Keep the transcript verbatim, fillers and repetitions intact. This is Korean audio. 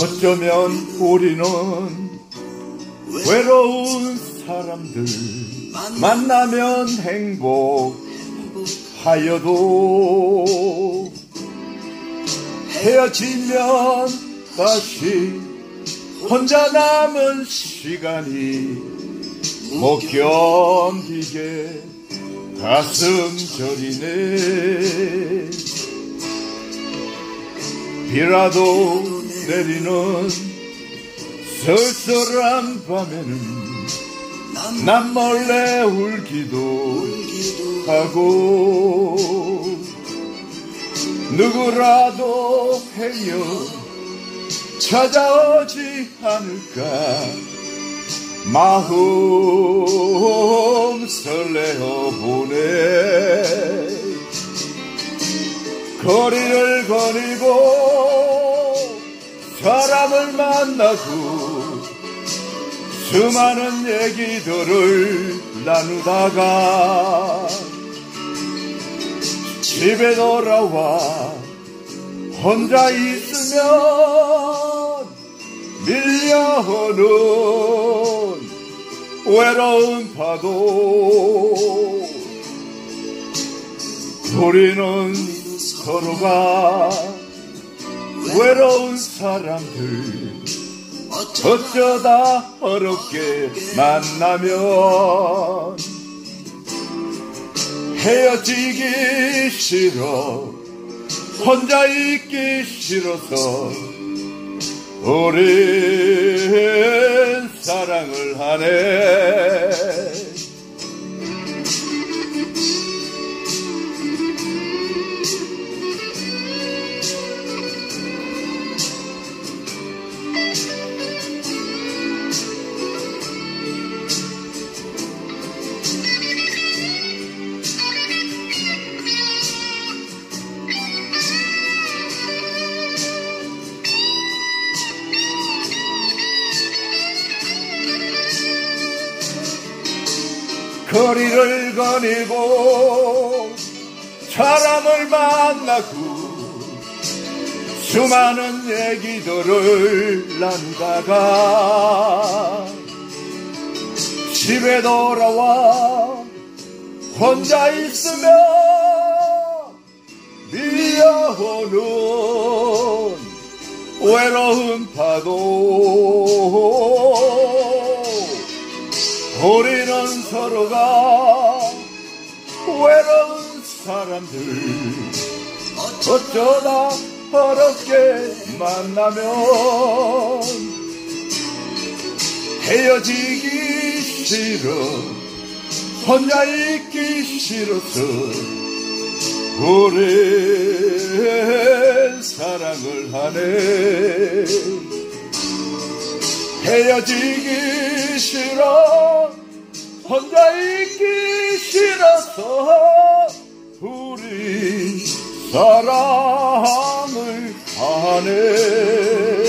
어쩌면 우리는 외로운 사람들 만나면 행복하여도 헤어지면 다시 혼자 남은 시간이 못 견디게 가슴 저리네. 비라도 내리는 쓸쓸한 밤에는 난 몰래 울기도 하고 누구라도 행여 찾아오지 않을까 마음 설레어 보내. 거리를 거니고 사람을 만나고 수많은 얘기들을 나누다가 집에 돌아와 혼자 있으면 밀려오는 외로운 파도. 우리는 서로가 외로운 사람들 어쩌다 어렵게 만나면 헤어지기 싫어 혼자 있기 싫어서 우린 사랑을 하네. 거리를 거니고 사람을 만나고 수많은 얘기들을 나누다가 집에 돌아와 혼자 있으면 밀려오는 외로운 파도. 우리는 서로가 외로운 사람들 어쩌다 어렵게 만나면 헤어지기 싫어 혼자 있기 싫어서 우린 사랑을 하네. 헤어지기 싫어 혼자 있기 싫어서 우리 사랑을 하네.